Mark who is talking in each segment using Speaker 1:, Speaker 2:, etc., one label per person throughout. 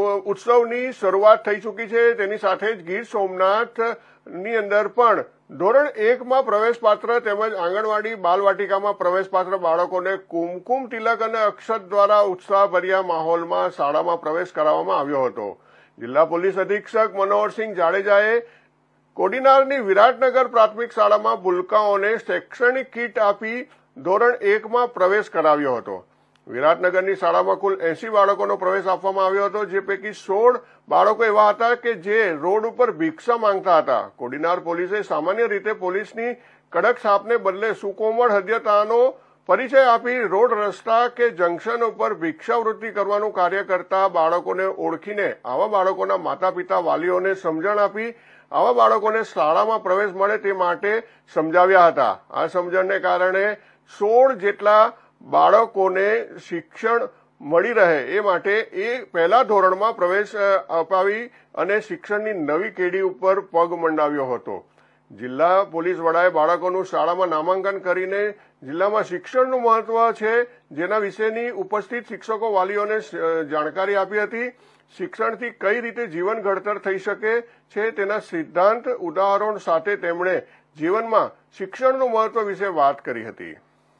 Speaker 1: ઉત્સવની શરૂઆત થઈ ચૂકી છે। તેની સાથે જ ગીર સોમનાથની અંદર પણ ધોરણ 1માં પ્રવેશપાત્ર તેમજ આંગણવાડી બાલવાટિકામાં પ્રવેશપાત્ર બાળકોને કુમકુમ તિલક અને અક્ષત દ્વારા ઉત્સાહભર્યા માહોલમાં શાળામાં પ્રવેશ કરાવવામાં આવ્યો હતો। જિલ્લા પોલીસ અધિક્ષક મનોહરસિંહ જાડેજાએ કોડીનારની વિરાટનગર પ્રાથમિક શાળામાં ભૂલકાઓને શૈક્ષણિક કીટ આપી ધોરણ 1માં પ્રવેશ કરાવ્યો હતો। વિરાટનગરની શાળામાં કુલ 80 બાળકોનો પ્રવેશ આપવામાં આવ્યો હતો, જે પૈકી 16 બાળકો એવા હતા કે જે રોડ ઉપર ભિક્ષા માંગતા હતા। કોડીનાર પોલીસે સામાન્ય રીતે પોલીસની કડક છાપને બદલે સુકોમળ હૃદયતાનો પરિચય આપી રોડ, રસ્તા કે જંકશન ઉપર ભિક્ષાવૃત્તિ કરવાનું કાર્ય કરતા બાળકોને ઓળખીને આવા બાળકોના માતા પિતા વાલીઓને સમજણ આપી આવા બાળકોને શાળામાં પ્રવેશ મળે તે માટે સમજાવ્યા હતા। આ સમજણને કારણે 16 જેટલા બાળકોને શિક્ષણ મળી રહે એ માટે એ પહેલા ધોરણમાં પ્રવેશ અપાવી અને શિક્ષણની નવી કેડી ઉપર પગ મંડાવ્યો હતો। જિલ્લા પોલીસ વડાએ બાળકોનું શાળામાં નામાંકન કરીને જિલ્લામાં શિક્ષણનું મહત્વ છે જેના વિશેની ઉપસ્થિત શિક્ષકો વાલીઓને જાણકારી આપી હતી। શિક્ષણથી કઈ રીતે જીવન ઘડતર થઈ શકે છે તેના સિદ્ધાંત ઉદાહરણ સાથે તેમણે જીવનમાં શિક્ષણનું મહત્વ વિશે વાત કરી હતી।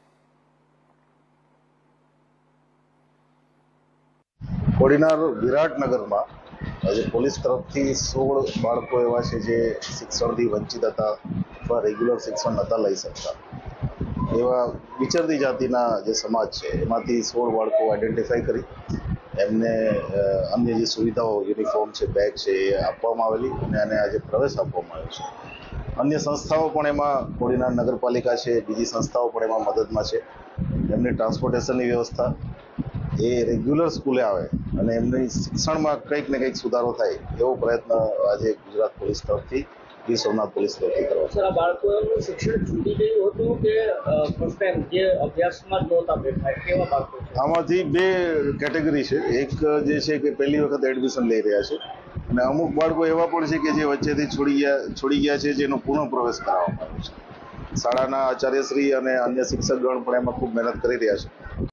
Speaker 2: કોડીનાર વિરાટનગરમાં આજે પોલીસ તરફથી 16 બાળકો એવા છે જે શિક્ષણથી વંચિત હતા અથવા રેગ્યુલર શિક્ષણ નહોતા લઈ શકતા। એવા વિચરતી જાતિના જે સમાજ છે એમાંથી 16 બાળકો આઈડેન્ટિફાઈ કરી એમને અન્ય જે સુવિધાઓ યુનિફોર્મ છે, બેગ છે એ આપવામાં આવેલી અને આને આજે પ્રવેશ આપવામાં આવ્યો છે। અન્ય સંસ્થાઓ પણ એમાં કોડીનાર નગરપાલિકા છે, બીજી સંસ્થાઓ પણ એમાં મદદમાં છે। એમની ટ્રાન્સપોર્ટેશનની વ્યવસ્થા, એ રેગ્યુલર સ્કૂલે આવે અને એમની શિક્ષણમાં કંઈક ને કંઈક સુધારો થાય એવો પ્રયત્ન આજે ગુજરાત પોલીસ તરફથી, ગીર સોમનાથ પોલીસ તરફથી કરવામાં
Speaker 3: સર, આ બાળકોનું શિક્ષણ છૂટી ગયું હતું કે ફર્સ્ટ ટાઈમ જે અભ્યાસમાં જ નહોતા બેઠા, કેવા બાળકો છે?
Speaker 2: આમાંથી 2 કેટેગરી છે। એક જે છે કે પહેલી વખત એડમિશન લઈ રહ્યા છે અને અમુક બાળકો એવા પણ છે કે જે વચ્ચેથી છોડી ગયા છે, જેનો પુનઃ પ્રવેશ કરાવવામાં આવ્યો છે। શાળાના આચાર્યશ્રી અને અન્ય શિક્ષકગણ પણ એમાં ખૂબ મહેનત કરી રહ્યા છે।